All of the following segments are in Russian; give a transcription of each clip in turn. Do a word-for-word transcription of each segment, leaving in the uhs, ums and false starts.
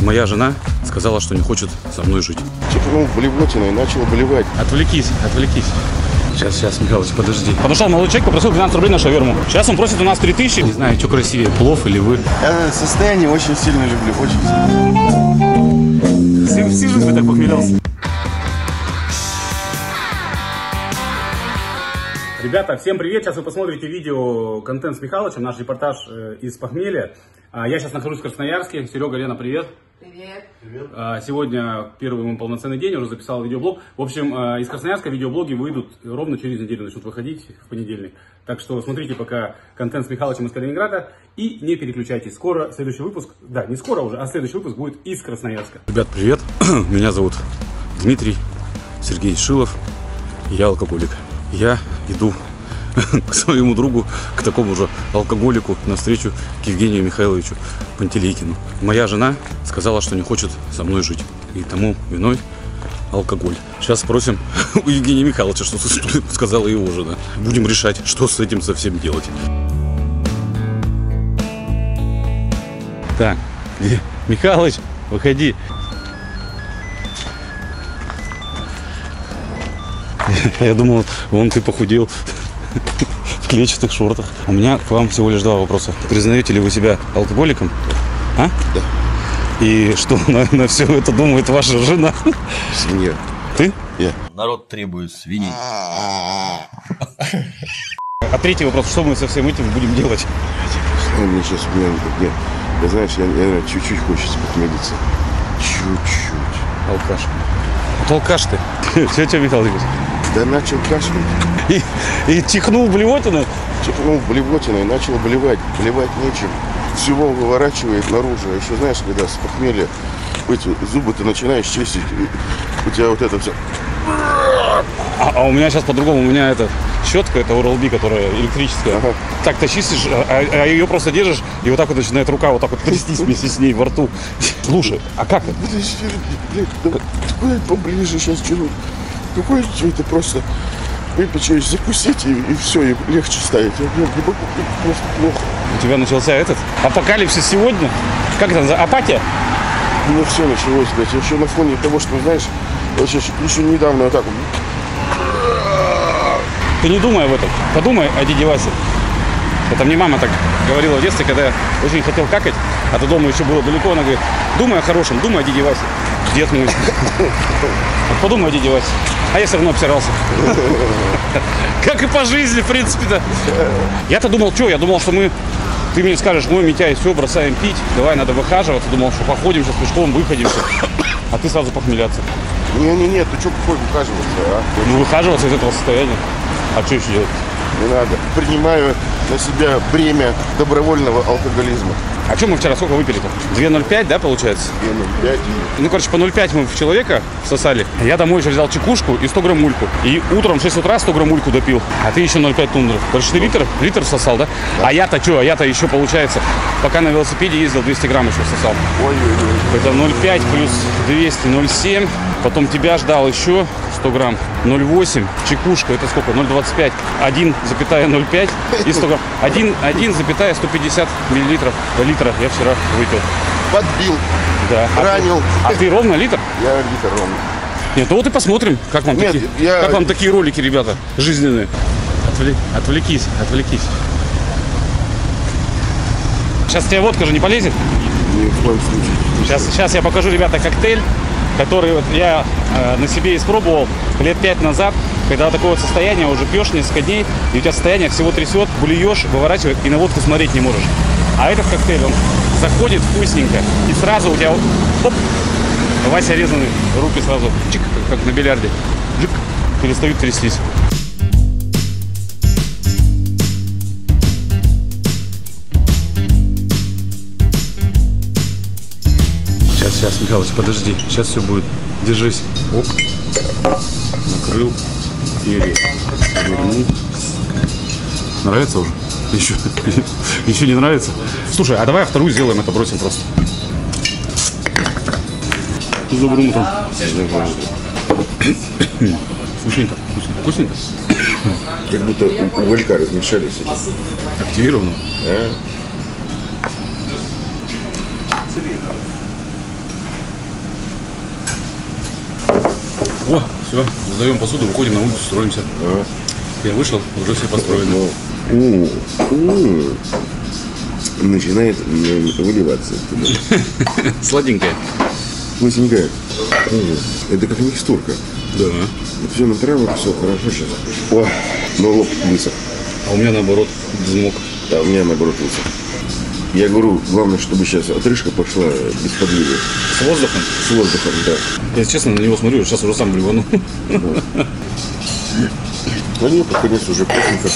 Моя жена сказала, что не хочет со мной жить. Чихнул блевотиной и начал блевать. Отвлекись, отвлекись. Сейчас, сейчас, Михалыч, подожди. Подошел молодой человек, попросил двенадцать рублей на шаверму. Сейчас он просит у нас три тысячи. Не знаю, что красивее, плов или вы. Я состояние очень сильно люблю, очень сильно. Всю жизнь вы так похмелялся. Ребята, всем привет! Сейчас вы посмотрите видео, контент с Михалычем, наш репортаж э, из похмелья. А, я сейчас нахожусь в Красноярске. Серега, Лена, привет! Привет! Привет. А, сегодня первый мой полноценный день, уже записал видеоблог. В общем, э, из Красноярска видеоблоги выйдут ровно через неделю, начнут выходить в понедельник. Так что смотрите пока контент с Михалычем из Калининграда и не переключайтесь. Скоро следующий выпуск, да, не скоро уже, а следующий выпуск будет из Красноярска. Ребят, привет! Меня зовут Дмитрий Сергеевич Шилов, я алкоголик. Я иду к своему другу, к такому же алкоголику, навстречу к Евгению Михайловичу Пантелейкину. Моя жена сказала, что не хочет со мной жить. И тому виной алкоголь. Сейчас спросим у Евгения Михайловича, что сказала его жена. Будем решать, что с этим совсем делать. Так, Михайлович, выходи. Я думал, вон ты похудел в клетчатых шортах. У меня к вам всего лишь два вопроса. Признаете ли вы себя алкоголиком? А? Да. И что на, на все это думает ваша жена? Свинья. Ты? Я. Народ требует свиней. А третий вопрос, что мы со всем этим будем делать? Мне сейчас, мне, мне, я, знаешь, я, я чуть-чуть хочется похмелиться. Чуть-чуть. Алкаш. Вот алкаш ты. Все, что, Михаил Ильич? Да начал кашлять. И, и чихнул блевотиной? Чихнул блевотиной и начал блевать. Блевать нечем. Всего выворачивает наружу. А еще знаешь, когда с похмелья эти зубы ты начинаешь чистить, у тебя вот это все. А, а у меня сейчас по-другому. У меня эта щетка, это Oral-B, которая электрическая. Ага. Так ты чистишь, а, а ее просто держишь, и вот так вот начинает рука вот так вот трястись вместе с ней во рту. Слушай, а как это? Блядь, давай, давай поближе сейчас чего. Какое это просто выпить что-нибудь, закусить и, и все, и легче ставить. Я, я, я, просто плохо. У тебя начался этот апокалипсис сегодня? Как это называется? Апатия? У меня все началось, блядь. Еще на фоне того, что, знаешь, еще, еще недавно вот так вот. Ты не думай об этом. Подумай о дяде Васе. Это мне мама так говорила в детстве, когда я очень хотел какать, а до дома еще было далеко. Она говорит, думай о хорошем, думай о дяде Васе. Дед мой. Вот подумай о дяде Васе. А я все равно обсирался. Как и по жизни, в принципе-то. Я-то думал, что? Я думал, что мы... Ты мне скажешь, ой, Митяй, все, бросаем пить. Давай, надо выхаживаться. Думал, что походим сейчас пешком, выходимся. А ты сразу похмеляться. Не-не-не, ты что, какой выхаживаться, а? Ну, выхаживаться из этого состояния. А что еще делать? Не надо. Принимаю на себя бремя добровольного алкоголизма. А что мы вчера сколько выпили-то? две ноль пять, да, получается? две ноль пять. Ну, короче, по ноль пять мы в человека всосали. Я домой еще взял чекушку и сто грамм мульку. И утром в шесть утра сто грамм мульку допил. А ты еще ноль пять тундры. Короче, ты литр, литр всосал, да? Да. А я-то что? А я-то еще, получается, пока на велосипеде ездил, двести грамм еще всосал. Ой-ой-ой. Это ноль пять плюс двести, ноль семь. Потом тебя ждал еще сто грамм. ноль восемь. Чекушка, это сколько? ноль двадцать пять. один и ноль пять и сто грамм. один и сто пятьдесят миллилитров. Литра я вчера выпил. Подбил. Да. Ранил. А ты, а ты ровно литр? Я литр ровно. Нет, ну вот и посмотрим, как вам, Нет, такие, я... как вам такие ролики, ребята, жизненные. Отвлек, отвлекись, отвлекись. Сейчас тебе водка же не полезет? Ни в коем случае. Сейчас, сейчас я покажу, ребята, коктейль, который вот я э, на себе испробовал лет пять назад, когда такое вот состояние, уже пьешь несколько дней, и у тебя состояние всего трясет, блюешь, выворачивает, и на водку смотреть не можешь. А этот коктейль, он заходит вкусненько, и сразу у тебя, оп, Вася резанный, руки сразу, чик, как, как на бильярде, чик, перестают трястись. Сейчас, сейчас, Михалыч, подожди, сейчас все будет. Держись. Оп. Накрыл. Перевернул. Нравится уже? Еще, еще не нравится? Слушай, а давай вторую сделаем, это бросим просто. С добрым утром. Вкусненько, вкусненько, вкусненько. Как будто уголька размешались. Активировано. А? О, все, сдаем посуду, выходим на улицу, строимся. А? Я вышел, уже все построено. Ну, начинает выливаться. Сладенькая. Вкусненькая. Это как микстурка. Да. Все на травах, все хорошо сейчас. О, но лоб высох. А у меня наоборот взмок. А у меня наоборот высох. Я говорю, главное, чтобы сейчас отрыжка пошла без подвига. С воздухом? С воздухом, да. Я честно на него смотрю, сейчас уже сам блевану. А нет, под конец уже вкусненько.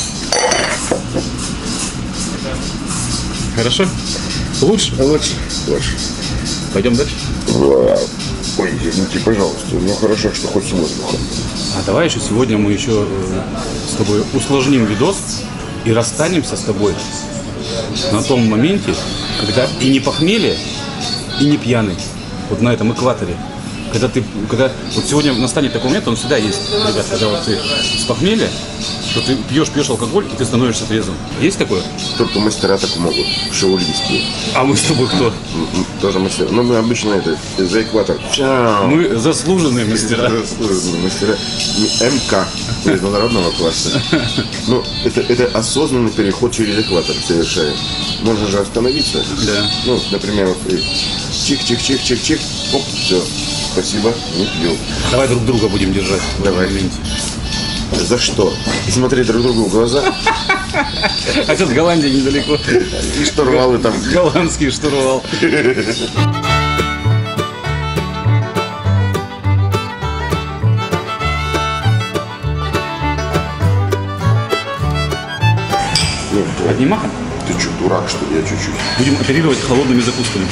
Хорошо? Лучше? Лучше. Лучше. Пойдем дальше? Ой, извините, пожалуйста. Ну хорошо, что хоть с воздухом. А давай еще сегодня мы еще с тобой усложним видос и расстанемся с тобой на том моменте, когда и не похмелье, и не пьяный. Вот на этом экваторе. Когда ты, когда вот сегодня настанет такой момент, он всегда есть, ребят, когда вот ты с похмелья, что ты пьешь, пьешь алкоголь, и ты становишься трезвым. Есть такое? Только мастера так могут, шоу-листики. А мы с тобой кто? Тоже мастера. Но мы обычно это за экватор. Чау. Мы заслуженные мастера. Заслуженные мастера. МК. Международного класса. Ну, это, это осознанный переход через экватор совершаем. Можно же остановиться. Да. Ну, например, вот чих-чих-чих-чих-чих. Оп, все. Спасибо, не пью. Давай друг друга будем держать. Давай. За что? И смотреть друг другу в глаза. А сейчас Голландия недалеко. И штурвалы там. Голландский штурвал. Одним махом? Ты что, дурак, что ли? Я чуть-чуть. Будем оперировать холодными закусками.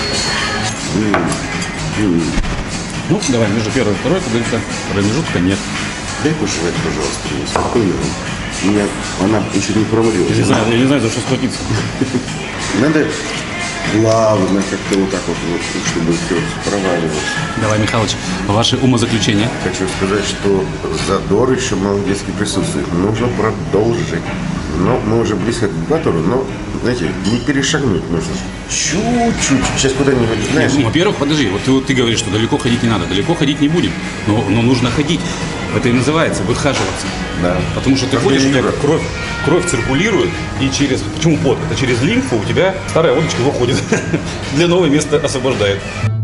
Ну, давай, между первой и второй, как говорится, промежутка нет. Дай пожевать, пожалуйста, мне спокойно. Меня, она еще не провалилась. Я не знаю, я не знаю, за что схватиться. Надо плавно как-то вот так вот, вот чтобы все проваливалось. Давай, Михалыч, ваши умозаключения. Хочу сказать, что задор еще молодецкий присутствует. Нужно продолжить. Но мы уже близко к экватору, но, знаете, не перешагнуть нужно. Чуть-чуть. Сейчас куда-нибудь, знаешь. Ну, во-первых, подожди, вот ты, вот ты говоришь, что далеко ходить не надо. Далеко ходить не будем, но, но нужно ходить. Это и называется выхаживаться. Да. Потому что ты Каждый ходишь, у тебя юра. кровь, кровь циркулирует, и через... Почему пот? Это через лимфу у тебя старая водочка выходит. Для нового места освобождает.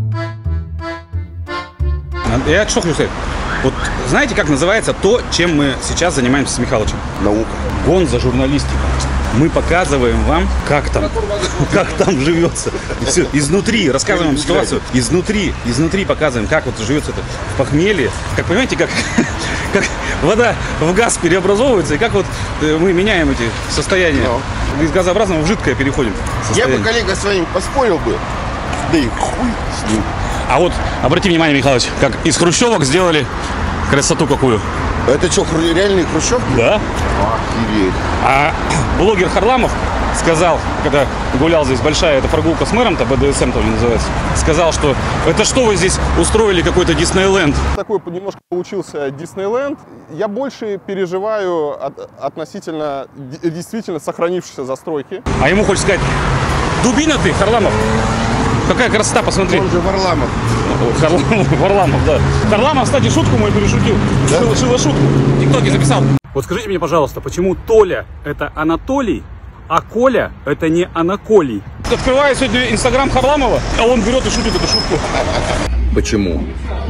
Я что хочу сказать? Вот знаете, как называется то, чем мы сейчас занимаемся с Михалычем? Наука. Гон за журналистику. Мы показываем вам, как там, как там живется. Все, изнутри, рассказываем вам ситуацию. Изнутри, изнутри показываем, как вот живется это в похмелье. Как понимаете, как, как вода в газ переобразовывается, и как вот мы меняем эти состояния. No. Из газообразного в жидкое переходим. Состояние. Я бы, коллега, с вами поспорил бы. Да и хуй с ним. А вот обрати внимание, Михалыч, как из хрущевок сделали красоту какую. Это что, реальный хрущев? Да. Охереть. А блогер Харламов сказал, когда гулял здесь, большая эта прогулка с мэром, то бэ дэ эс эм там называется, сказал, что это что вы здесь устроили какой-то Диснейленд? Такой немножко получился Диснейленд. Я больше переживаю от, относительно действительно сохранившейся застройки. А ему хочешь сказать, дубина ты, Харламов? Какая красота, посмотри. Он же Варламов. Харламов, Варламов, да. Харламов, кстати, шутку мою перешутил. Да? Шила, шила шутку. Никто не записал. Вот скажите мне, пожалуйста, почему Толя это Анатолий, а Коля это не Анаколий? Открываю сегодня инстаграм Харламова, а он берет и шутит эту шутку. Почему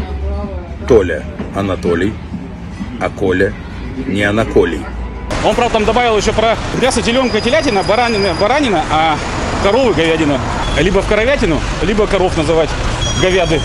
Толя Анатолий, а Коля не Анаколий? Он, правда, там добавил еще про мясо, теленка, телятина, баранина, баранина, а коровы, говядина. Либо в коровятину, либо коров называть говяды.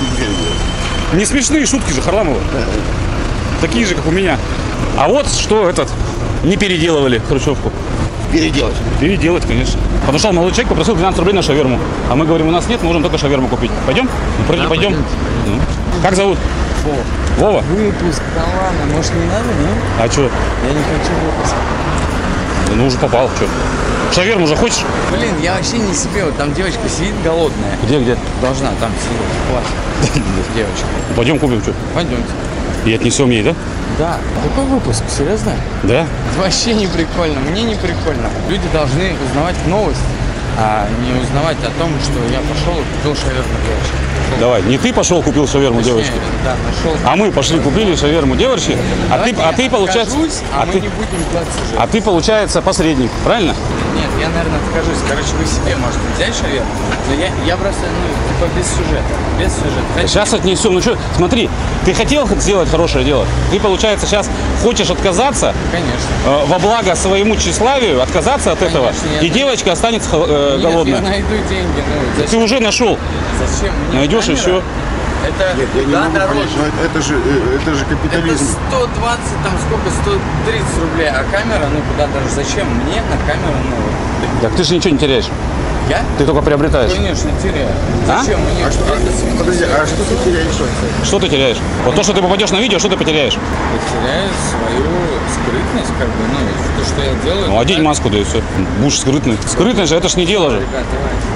Не смешные шутки же Харламова. Такие же, как у меня. А вот что этот не переделывали хрущевку. Переделать. Переделать, конечно. Подошел молодой человек, попросил двенадцать рублей на шаверму. А мы говорим, у нас нет, можем только шаверму купить. Пойдем? Ну, пойдем. пойдем. Ну. Как зовут? Вова. Вова? Выпуск, да ладно, может не надо, нет? А что? Я не хочу выпуск. Ну уже попал, что? Шаверму уже хочешь? Блин, я вообще не себе, вот там девочка сидит голодная. Где, где? Должна там сидеть, плачет. Девочка. Пойдем купим что? Пойдемте. И отнесем ей, да? Да. Такой выпуск, серьезно? Да? Вообще не прикольно, мне не прикольно. Люди должны узнавать новости. а не узнавать о том, что я пошел и купил шаверму девочки. Давай, не ты пошел купил шаверму Точнее, девочки, да, нашел. а мы пошли купили шаверму девочки, а ты, а ты получается, Откажусь, а, а мы ты, не будем делать сюжет. а ты получается посредник, правильно? Нет, я, наверное, откажусь. Короче, вы себе можете взять шаверму, но я, я просто, ну, типа без сюжета. Без сюжета. Сейчас отнесем. Ну что, смотри, ты хотел сделать хорошее дело, ты, получается, сейчас хочешь отказаться, Конечно. э, во благо своему тщеславию, отказаться от этого, Конечно, и я- девочка останется э, Нет, голодная. я найду деньги. Ну, Ты зачем? уже нашел. Зачем мне Найдешь камера? еще. Это Нет, я не да, могу народ. понять, но это, это же, э, это же Это капитализм. сто двадцать, там сколько, сто тридцать рублей, а камера, ну куда даже, зачем мне на камеру, ну, Так ты же ничего не теряешь. я? Ты только приобретаешь. Конечно, теряю. А? Зачем мне? А что, а, подожди, а что ты теряешь? Что ты теряешь? Вот то, что ты попадешь на видео, что ты потеряешь? Потеряю свою скрытность, как бы, ну, то, что я делаю. Ну, одень маску, да и все. Будешь скрытный. Скрытный же, это ж не дело же. Ребят, давайте.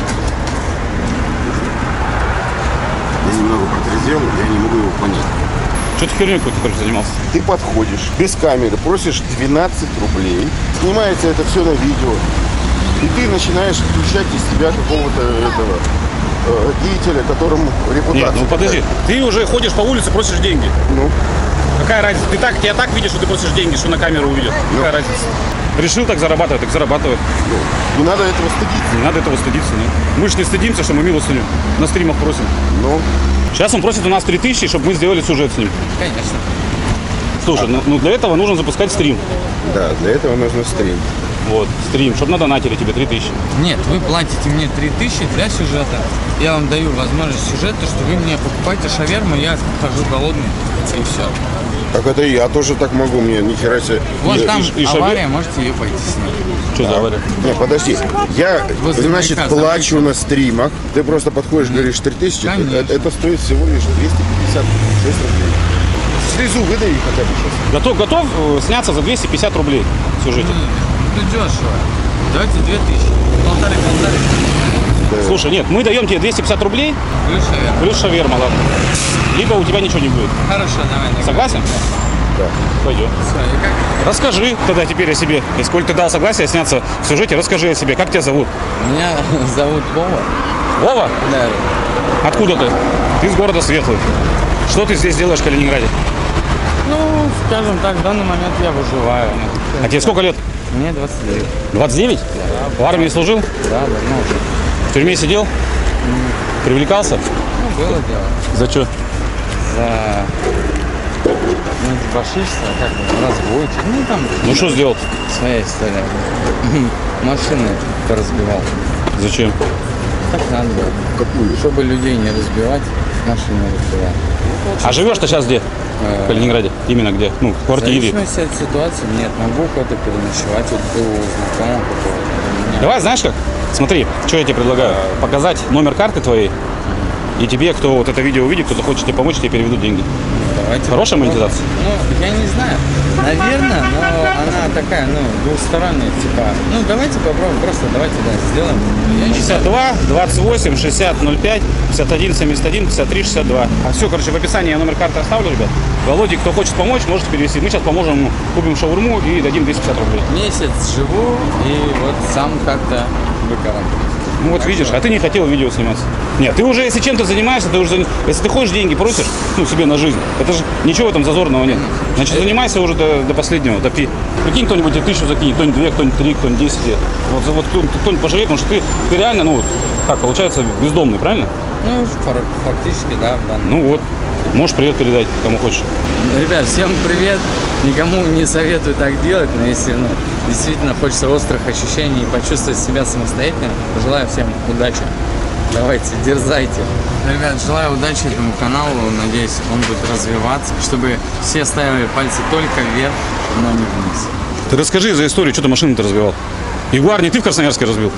Я немного протрезвел, я не могу его понять. Что ты херней какой-то, короче, занимался? Ты подходишь без камеры, просишь двенадцать рублей, снимается это все на видео, и ты начинаешь включать из себя какого-то этого э, деятеля, которому репутация. Нет, ну подожди. Ты уже ходишь по улице, просишь деньги. Ну, Какая разница? Ты так, тебя так видишь, что ты просишь деньги, что на камеру увидят. Какая разница? Решил так зарабатывать, так зарабатывай. не надо этого стыдиться. Не надо этого стыдиться, нет. Мы же не стыдимся, что мы милостыню на стримах просим. Ну, Сейчас он просит у нас три тысячи, чтобы мы сделали сюжет с ним. Конечно. Слушай, ну, ну для этого нужно запускать стрим. да, для этого нужно стрим. Вот, стрим, чтобы надонатили тебе три тысячи. Нет, вы платите мне три тысячи для сюжета. Я вам даю возможность сюжета, что вы мне покупаете шаверму, я хожу голодный, и все. Так это и я тоже так могу, мне ни хера себе. Вот И- там и- и авария, можете ее пойти снять. Что за авария? Не, подожди, я, Возле значит, маяка, плачу на стримах, ты просто подходишь, говоришь три тысячи, Конечно. это, это стоит всего лишь двести пятьдесят шесть рублей. Слезу выдай хотя бы сейчас. Готов, готов э, сняться за двести пятьдесят рублей в сюжете? Ну дешево. Давайте две тысячи. Полторы, полторы. Слушай, нет, мы даем тебе двести пятьдесят рублей Плюс шаверма. плюс шаверма, ладно. Либо у тебя ничего не будет. Хорошо, давай. давай. Согласен? Да. Пойдем. Всё, и как? Расскажи тогда теперь о себе. И сколько ты дал согласие сняться в сюжете, расскажи о себе. Как тебя зовут? Меня зовут Вова. Вова? Да. Откуда ты? Ты из города Светлый. Что ты здесь делаешь в Калининграде? Ну, скажем так, в данный момент я выживаю. А тебе сколько лет? Мне двадцать девять. двадцать девять? В армии служил? Да, давно уже. В тюрьме сидел? Привлекался? Ну, было дело. За что? За... Ну, дебоширство, как бы, разбойчик. Ну, там Ну что сделал? своя история. Машины разбивал. Зачем? Так надо было. Какую? Чтобы людей не разбивать, машины разбивать. А живешь-то сейчас где? В Калининграде? Именно где? Ну, в В квартире. зависимости от ситуации, нет, могу куда-то переночевать, вот был у знакомого какого-то. У меня- Давай, знаешь как? Смотри, что я тебе предлагаю. Показать номер карты твоей. И тебе, кто вот это видео увидит, кто захочет тебе помочь, тебе переведут деньги. Давайте Хорошая попробуем. монетизация? Ну, я не знаю. Наверное, но она такая, ну, двухсторонняя, типа. Ну, давайте попробуем, просто давайте, да, сделаем. Я не шестьдесят два, двадцать восемь, шестьдесят, ноль пять, пятьдесят один, семьдесят один, пятьдесят три, шестьдесят два. А все, короче, в описании я номер карты оставлю, ребят. Володе, кто хочет помочь, можете перевести. Мы сейчас поможем ему, купим шаурму и дадим двести пятьдесят рублей. месяц живу и вот сам как-то выкарабкаюсь. Ну вот видишь, а ты не хотел видео сниматься. Нет, ты уже, если чем-то занимаешься, ты уже, за- если ты хочешь деньги просишь, ну, себе на жизнь, это же ничего в этом зазорного нет. Значит, занимайся уже до, до последнего, допи. Прикинь, кто-нибудь тебе тысячу закинет, кто-нибудь две, кто-нибудь три, кто-нибудь десять лет. Вот, за- вот кто- кто-нибудь пожалеет, потому что ты, ты реально, ну, вот, как, получается, бездомный, правильно? Ну, фар- фактически, да, в данном. Ну вот, можешь привет передать, кому хочешь. Ребят, всем привет. Никому не советую так делать, но если ну, действительно хочется острых ощущений и почувствовать себя самостоятельно, желаю всем удачи. Давайте, дерзайте. Ребят, желаю удачи этому каналу. Надеюсь, он будет развиваться, чтобы все ставили пальцы только вверх, но не вниз. Ты расскажи за историю, что ты машину-то разбивал. Ягуар не ты в Красноярске разбил?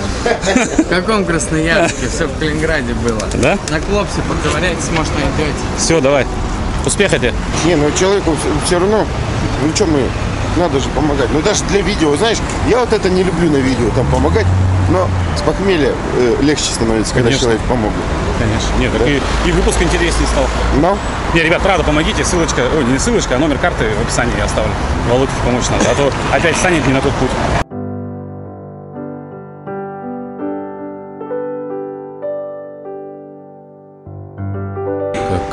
В каком Красноярске? Все в Калининграде было. Да? На Клопсе поковыряйтесь, может, найдете. Все, давай. Успеха тебе. Не, ну человеку все равно, ну что мы, надо же помогать. Ну даже для видео, знаешь, я вот это не люблю на видео, там помогать, но с похмелья э, легче становится, когда Конечно. человек помог. Конечно. Нет, так и, и выпуск интереснее стал. Но Не, ребят, правда, помогите. Ссылочка, ой, не ссылочка, а номер карты в описании я оставлю. Володьке помочь надо, а то опять станет не на тот путь.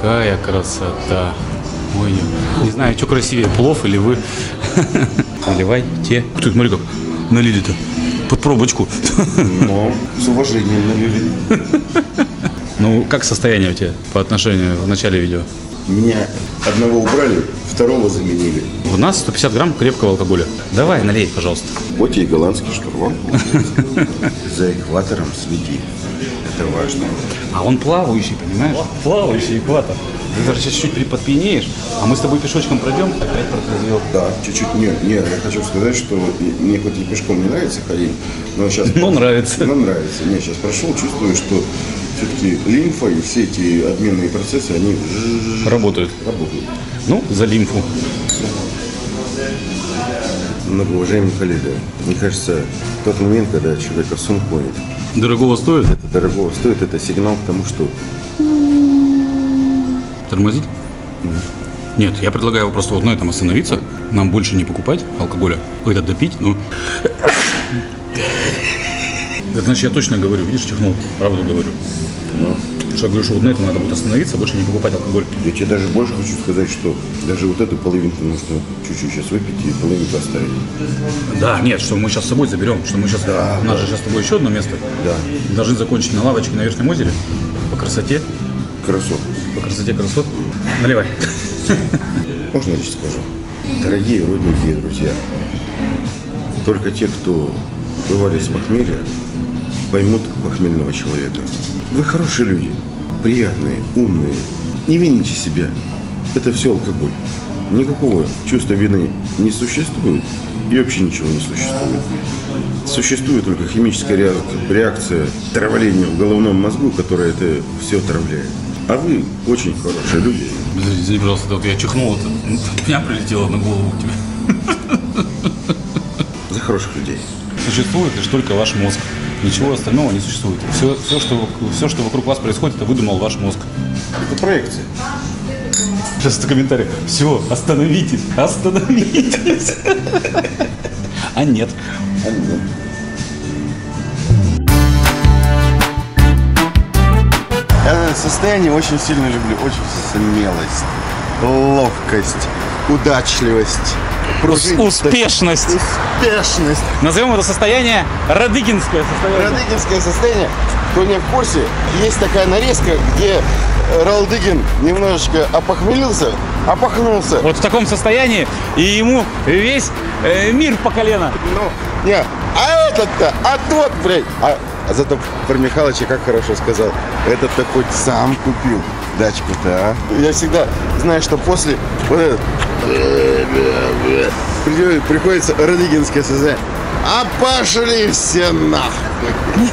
какая красота. Ой, не знаю, что красивее, плов или вы. Наливайте. Кто это, смотри, как налили-то? Под пробочку. Но с уважением налили. Ну, как состояние у тебя по отношению в начале видео? Меня одного убрали, второго заменили. У нас сто пятьдесят грамм крепкого алкоголя. Давай, налей, пожалуйста. Вот и голландский штурвал. За экватором следи. Это важно. А он плавающий, понимаешь? Плавающий экватор. Ты даже сейчас чуть-чуть подпьянеешь, а мы с тобой пешочком пройдем, опять протрезвел. Да, чуть-чуть. Нет, нет, я хочу сказать, что мне хоть и пешком не нравится ходить, но сейчас... Но нравится. Но нравится. Не, сейчас прошел, чувствую, что все-таки лимфа и все эти обменные процессы, они... Работают. Работают. Ну, за лимфу. Многоуважаемый коллега, мне кажется, тот момент, когда человека сон клонит, Дорогого стоит? это дорогого стоит, это сигнал к тому, что... Тормозить? Нет, я предлагаю просто вот на этом остановиться. Нам больше не покупать алкоголя. Ой, это допить, ну... Это значит, я точно говорю, видишь, чихнул. Правду говорю. Ну, Что я говорю, что вот на этом надо будет остановиться, больше не покупать алкоголь. я тебе даже больше хочу сказать, что даже вот эту половинку нужно чуть-чуть сейчас выпить и половинку оставить. Да, нет, что мы сейчас с собой заберем, что мы сейчас... Да, у нас же сейчас с тобой еще одно место. Да, Должны закончить на лавочке на Верхнем озере. По красоте. красот. По красоте красот. Наливай. Можно я сейчас скажу? Дорогие родненькие друзья, только те, кто бывали с похмелья, поймут похмельного человека. Вы хорошие люди, приятные, умные. Не вините себя. Это все алкоголь. Никакого чувства вины не существует и вообще ничего не существует. Существует только химическая реакция, реакция травления в головном мозгу, которая это все отравляет. А вы очень хорошие люди. Извини, пожалуйста, вот я чихнул, это меня прилетело на голову к тебе. За хороших людей. Существует лишь только ваш мозг. Ничего остального не существует. Все, все, что, все, что вокруг вас происходит, это выдумал ваш мозг. Это проекция. Сейчас это комментарий. Все, остановитесь, остановитесь. А нет. А нет. Я это состояние очень сильно люблю. Очень смелость, ловкость, удачливость, пружинность, Успешность. успешность. Назовем это состояние радыгинское состояние. Радыгинское состояние. Кто не в курсе, есть такая нарезка, где Ралдыгин немножечко опохмелился, опохнулся. Вот в таком состоянии, и ему весь э, мир по колено. Ну, не, а этот-то, а тот, блядь. А, а зато про Михалыча как хорошо сказал. Этот-то хоть сам купил дачку-то, а. Я всегда знаю, что после вот этот, приходится радыгинское состояние. А пошли все нахуй.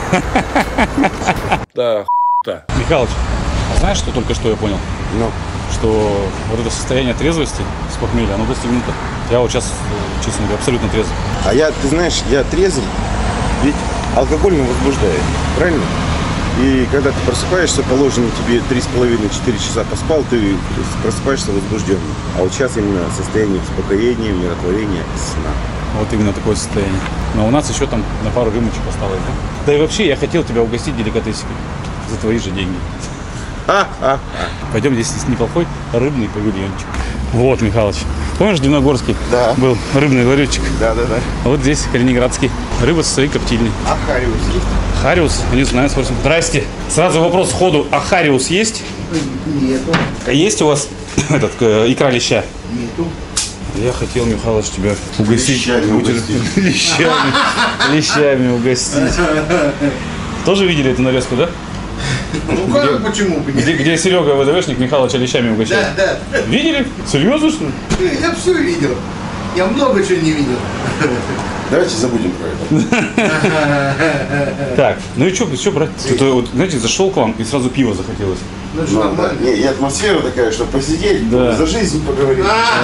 Да, да. Михалыч, а знаешь, что только что я понял? Ну, Что вот это состояние трезвости с похмелья, оно достигнуто. Я вот сейчас, честно говоря, абсолютно трезв. а я, ты знаешь, я трезв, ведь алкоголь не возбуждает, правильно? И когда ты просыпаешься, положено тебе три с половиной четыре часа поспал, ты просыпаешься возбужденным. А вот сейчас именно состояние успокоения, умиротворения, сна. Вот именно такое состояние. Но у нас еще там на пару рюмочек осталось, да? Да и вообще, я хотел тебя угостить деликатесикой за твои же деньги. А-а-а. Пойдем, здесь есть неплохой рыбный павильончик. Вот, Михалыч. Помнишь, Дивногорский? Да. Был рыбный ларечек. Да-да-да. А вот здесь калининградский. Рыба со своей коптильни. А хариус есть? Хариус? Не знаю, спросим. Здрасте. Сразу вопрос сходу. А хариус есть? Нету. А есть у вас этот, э, икра леща? Нету. Я хотел, Михалыч, тебя угостить. Лещами угостить. Лещами. Лещами угостить. Тоже видели эту нарезку, да? Ну как, почему? Где, где Серега ВДВшник Михалыча лещами угощает? Да, да. Видели? Серьезно, что ли? Я все видел. Я много чего не видел. Давайте забудем про это. Так, ну и что, что брать? Тут, вот, знаете, зашел к вам и сразу пиво захотелось. Ну что, Ну, да. нормально. Не, и атмосфера такая, чтобы посидеть, Да. за жизнь поговорить.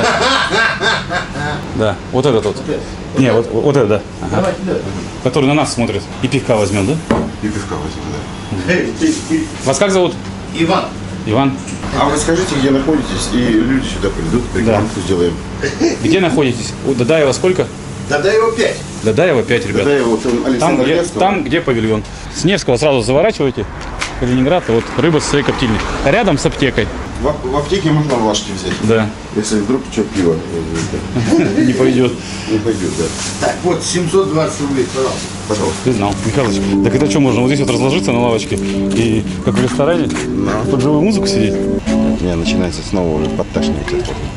Да, вот этот вот. Не, вот, вот этот, да. Ага. Давайте, да. Который на нас смотрит. И пивка возьмем, да? И пивка возьмем, да. Эй, ты, ты, Вас как зовут? Иван, Иван. А вы скажите, где находитесь, и люди сюда придут, рекламку сделаем. Где находитесь? У Дадаева сколько? тогда его пять. Дадаева пять, ребят. Тогда я вот там Там Александр где, Невского. там, где павильон. С Невского сразу заворачивайте. Калининград, вот рыба со своей коптильни. Рядом с аптекой. В, в аптеке можно влажки взять. Да. Если вдруг что, пиво Не пойдет. не пойдет, да. Так, вот семьсот двадцать рублей, пожалуйста. Пожалуйста. Ты знал, Михалыч. Так это что, можно вот здесь вот разложиться на лавочке и как в ресторане под живую музыку сидеть? У меня начинается снова уже подташнивать.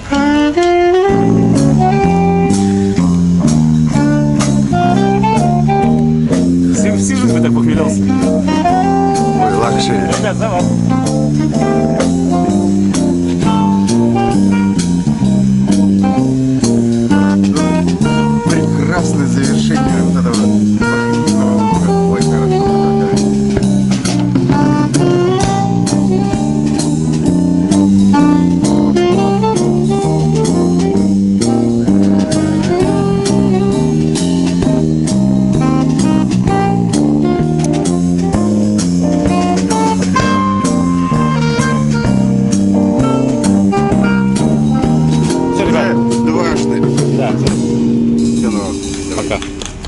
Всю, всю жизнь бы так похмелялся. Ой, лакшери. Ребят, за вас. Прекрасное завершение вот этого похмельного. Ой, хорошо. Все, ребят. Дважды. Да, все. Все, ну, Пока.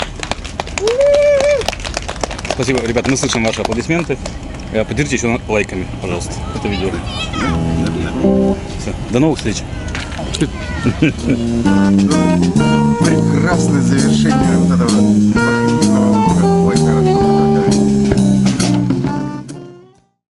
Спасибо, ребят, мы слышим ваши аплодисменты. Э, Поддержите еще лайками, пожалуйста, это видео. Все. До новых встреч.